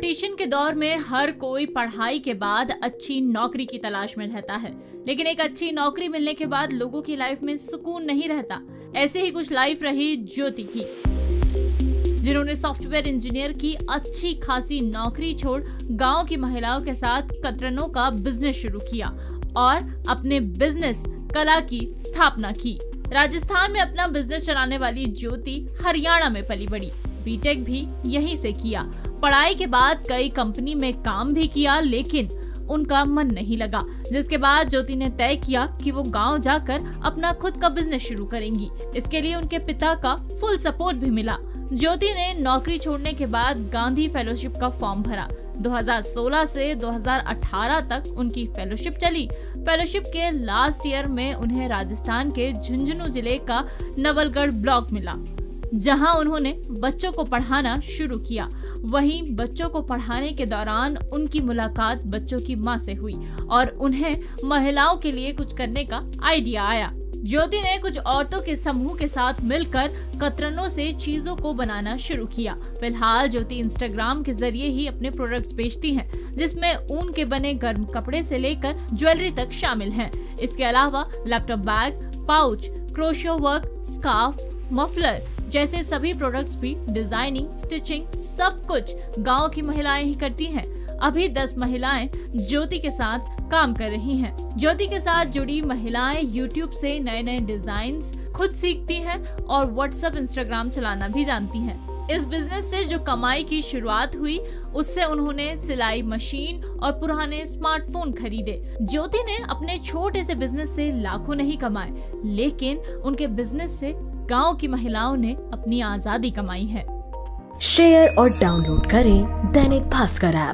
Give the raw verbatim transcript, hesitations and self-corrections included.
Competition के दौर में हर कोई पढ़ाई के बाद अच्छी नौकरी की तलाश में रहता है, लेकिन एक अच्छी नौकरी मिलने के बाद लोगों की लाइफ में सुकून नहीं रहता। ऐसे ही कुछ लाइफ रही ज्योति की, जिन्होंने सॉफ्टवेयर इंजीनियर की अच्छी खासी नौकरी छोड़ गांव की महिलाओं के साथ कतरनों का बिजनेस शुरू किया और अपने बिजनेस कला की स्थापना की। राजस्थान में अपना बिजनेस चलाने वाली ज्योति हरियाणा में पली बड़ी, बीटेक भी यहीं से किया। पढ़ाई के बाद कई कंपनी में काम भी किया, लेकिन उनका मन नहीं लगा, जिसके बाद ज्योति ने तय किया कि वो गांव जाकर अपना खुद का बिजनेस शुरू करेंगी। इसके लिए उनके पिता का फुल सपोर्ट भी मिला। ज्योति ने नौकरी छोड़ने के बाद गांधी फेलोशिप का फॉर्म भरा। दो हज़ार सोलह से दो हज़ार अठारह तक उनकी फेलोशिप चली। फेलोशिप के लास्ट ईयर में उन्हें राजस्थान के झुंझुनू जिले का नवलगढ़ ब्लॉक मिला, जहां उन्होंने बच्चों को पढ़ाना शुरू किया। वहीं बच्चों को पढ़ाने के दौरान उनकी मुलाकात बच्चों की मां से हुई और उन्हें महिलाओं के लिए कुछ करने का आइडिया आया। ज्योति ने कुछ औरतों के समूह के साथ मिलकर कतरनों से चीजों को बनाना शुरू किया। फिलहाल ज्योति इंस्टाग्राम के जरिए ही अपने प्रोडक्ट्स बेचती हैं, जिसमें ऊन के बने गर्म कपड़े से लेकर ज्वेलरी तक शामिल हैं। इसके अलावा laptop bag, pouch, crochet work, scarf, muffler जैसे सभी प्रोडक्ट्स भी डिजाइनिंग, स्टिचिंग सब कुछ गांव की महिलाएं ही करती हैं। अभी दस महिलाएं ज्योति के साथ काम कर रही हैं। ज्योति के साथ जुड़ी महिलाएं यूट्यूब से नए नए डिजाइन्स खुद सीखती हैं और व्हाट्सएप, इंस्टाग्राम चलाना भी जानती हैं। इस बिजनेस से जो कमाई की शुरुआत हुई, उससे उन्होंने सिलाई मशीन और पुराने स्मार्टफोन खरीदे। ज्योति ने अपने छोटे से बिजनेस से लाखों नहीं कमाए, लेकिन उनके बिजनेस से गांव की महिलाओं ने अपनी आजादी कमाई है। शेयर और डाउनलोड करें दैनिक भास्कर ऐप।